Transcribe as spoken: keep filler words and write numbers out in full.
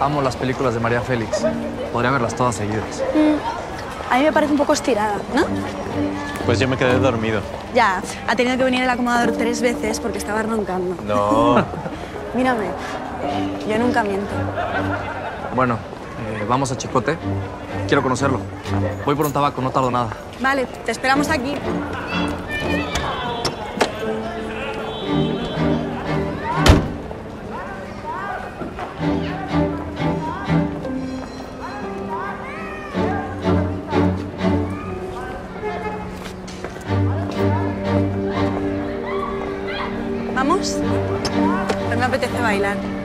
Amo las películas de María Félix. Podría verlas todas seguidas. Mm, a mí me parece un poco estirada, ¿no? Pues yo me quedé dormido. Ya, ha tenido que venir el acomodador tres veces porque estaba roncando. No. Mírame, yo nunca miento. Bueno, eh, vamos a Chicote. Quiero conocerlo. Voy por un tabaco, no tardo nada. Vale, te esperamos aquí. ¿Vamos? Pues me apetece bailar.